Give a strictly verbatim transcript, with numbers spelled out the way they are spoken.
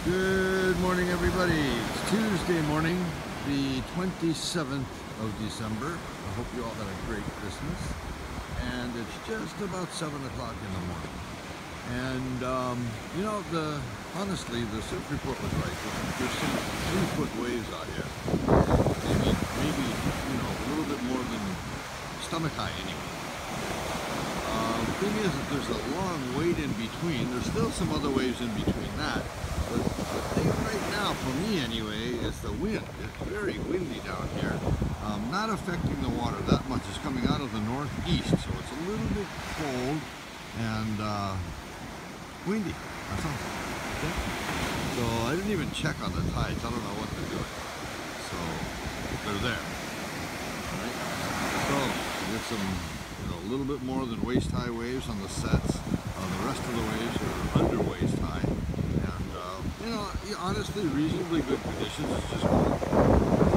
Good morning, everybody. It's Tuesday morning, the twenty-seventh of December. I hope you all had a great Christmas. And it's just about seven o'clock in the morning. And, um, you know, the honestly, the surf report was right. There's some three-foot waves out here. Maybe, maybe, you know, a little bit more than stomach high anyway. Uh, the thing is that there's a long wait in between. There's still some other waves in between that. But the thing right now, for me anyway, is the wind. It's very windy down here. Um, not affecting the water that much. It's coming out of the northeast, so it's a little bit cold and uh, windy. That's all. Okay? So I didn't even check on the tides. I don't know what they're doing. So they're there. All right. So we get some, you know, a little bit more than waist high waves on the sets. Uh, the rest of the waves are under waist high. You know, honestly, reasonably good conditions. It's just cold.